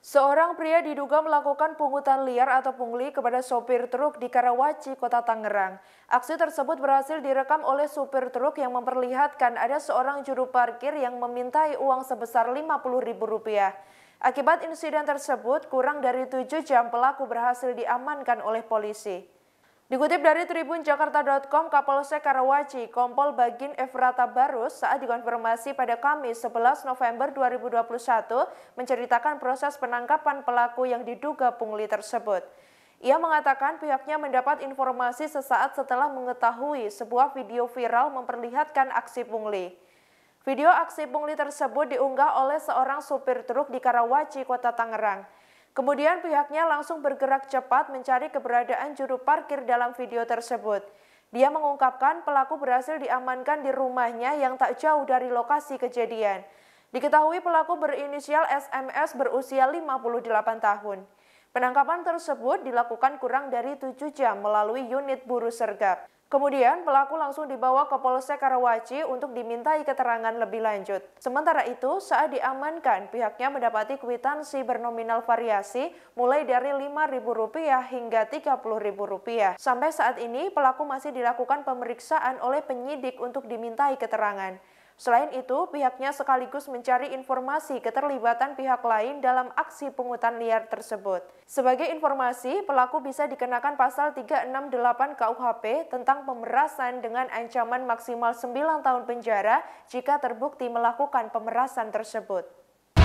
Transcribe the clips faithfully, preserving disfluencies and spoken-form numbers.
Seorang pria diduga melakukan pungutan liar atau pungli kepada sopir truk di Karawaci, Kota Tangerang. Aksi tersebut berhasil direkam oleh supir truk yang memperlihatkan ada seorang juru parkir yang memintai uang sebesar lima puluh ribu rupiah. Akibat insiden tersebut, kurang dari tujuh jam pelaku berhasil diamankan oleh polisi. Dikutip dari Tribun Jakarta titik com, Kapolsek Karawaci, Kompol Bagin Efrata Barus saat dikonfirmasi pada Kamis sebelas November dua ribu dua puluh satu menceritakan proses penangkapan pelaku yang diduga pungli tersebut. Ia mengatakan pihaknya mendapat informasi sesaat setelah mengetahui sebuah video viral memperlihatkan aksi pungli. Video aksi pungli tersebut diunggah oleh seorang supir truk di Karawaci, Kota Tangerang. Kemudian pihaknya langsung bergerak cepat mencari keberadaan juru parkir dalam video tersebut. Dia mengungkapkan pelaku berhasil diamankan di rumahnya yang tak jauh dari lokasi kejadian. Diketahui pelaku berinisial S M S berusia lima puluh delapan tahun. Penangkapan tersebut dilakukan kurang dari tujuh jam melalui unit buru sergap. Kemudian pelaku langsung dibawa ke Polsek Karawaci untuk dimintai keterangan lebih lanjut. Sementara itu, saat diamankan, pihaknya mendapati kwitansi bernominal variasi mulai dari lima ribu rupiah hingga tiga puluh ribu rupiah. Sampai saat ini, pelaku masih dilakukan pemeriksaan oleh penyidik untuk dimintai keterangan. Selain itu, pihaknya sekaligus mencari informasi keterlibatan pihak lain dalam aksi pungutan liar tersebut. Sebagai informasi, pelaku bisa dikenakan pasal tiga enam delapan K U H P tentang pemerasan dengan ancaman maksimal sembilan tahun penjara jika terbukti melakukan pemerasan tersebut.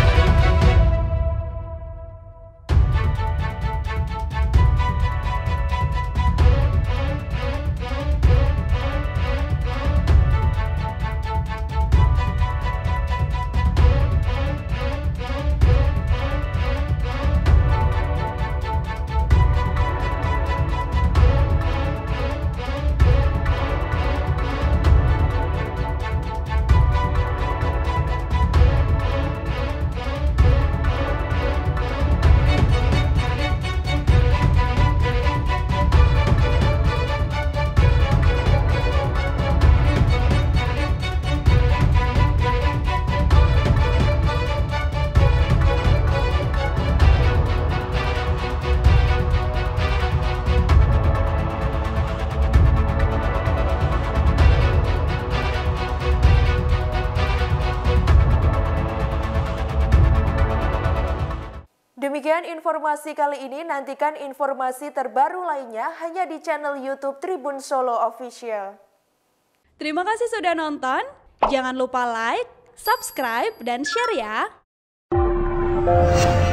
Demikian informasi kali ini, nantikan informasi terbaru lainnya hanya di channel YouTube Tribun Solo Official. Terima kasih sudah nonton, jangan lupa like, subscribe, dan share ya!